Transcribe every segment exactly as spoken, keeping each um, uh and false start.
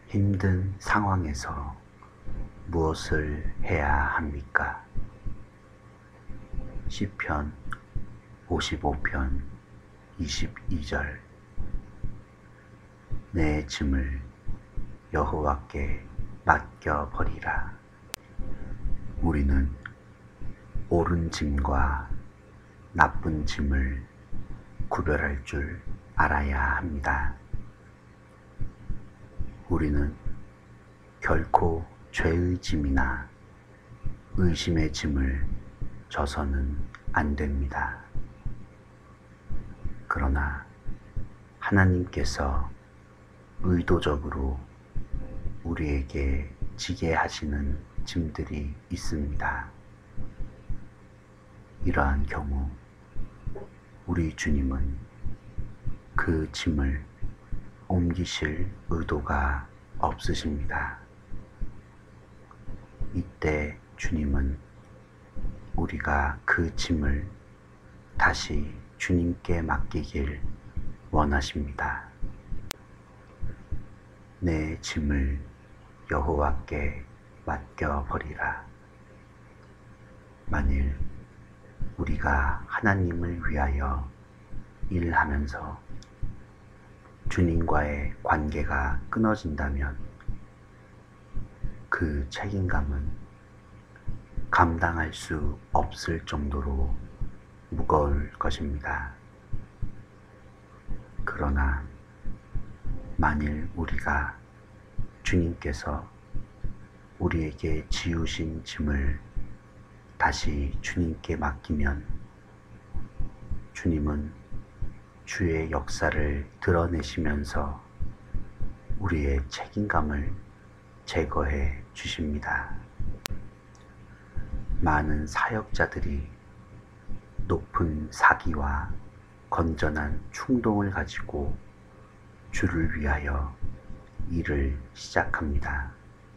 힘든 상황에서 무엇을 해야 합니까? 시편 오십오 편 이십이 절. 내 짐을 여호와께 맡겨버리라. 우리는 옳은 짐과 나쁜 짐을 구별할 줄 알아야 합니다. 우리는 결코 죄의 짐이나 의심의 짐을 져서는 안 됩니다. 그러나 하나님께서 의도적으로 우리에게 지게 하시는 짐들이 있습니다. 이러한 경우 우리 주님은 그 짐을 옮기실 의도가 없으십니다. 이때 주님은 우리가 그 짐을 다시 주님께 맡기길 원하십니다. 내 짐을 여호와께 맡겨버리라. 만일 우리가 하나님을 위하여 일하면서 주님과의 관계가 끊어진다면 그 책임감은 감당할 수 없을 정도로 무거울 것입니다. 그러나 만일 우리가 주님께서 우리에게 지우신 짐을 다시 주님께 맡기면 주님은 주의 역사를 드러내시면서 우리의 책임감을 제거해 주십니다. 많은 사역자들이 높은 사기와 건전한 충동을 가지고 주를 위하여 일을 시작합니다.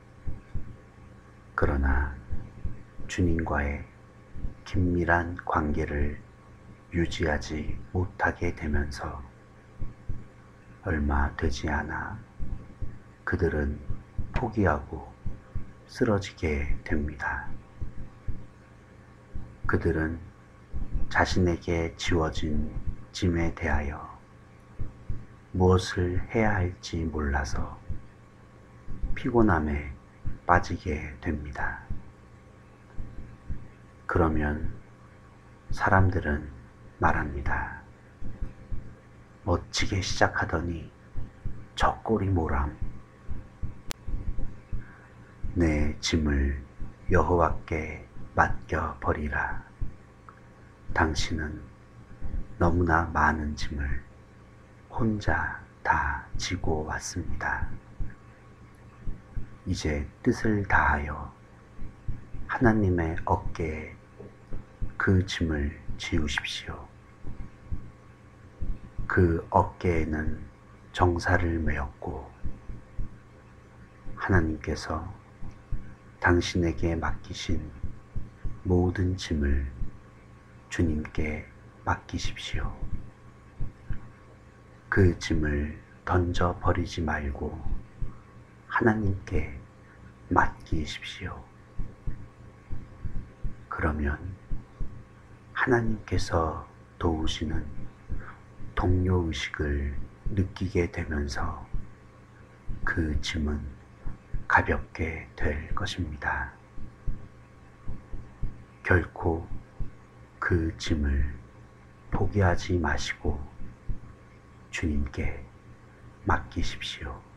그러나 주님과의 긴밀한 관계를 유지하지 못하게 되면서 얼마 되지 않아 그들은 포기하고 쓰러지게 됩니다. 그들은 자신에게 지워진 짐에 대하여 무엇을 해야 할지 몰라서 피곤함에 빠지게 됩니다. 그러면 사람들은 말합니다. 멋지게 시작하더니 저 꼴이 뭐람. 내 짐을 여호와께 맡겨버리라. 당신은 너무나 많은 짐을 혼자 다 지고 왔습니다. 이제 뜻을 다하여 하나님의 어깨에 그 짐을 지우십시오. 그 어깨에는 정사를 메었고 하나님께서 당신에게 맡기신 모든 짐을 주님께 맡기십시오. 그 짐을 던져버리지 말고 하나님께 맡기십시오. 그러면 하나님께서 도우시는 동료의식을 느끼게 되면서 그 짐은 가볍게 될 것입니다. 결코 그 짐을 포기하지 마시고 주님께 맡기십시오.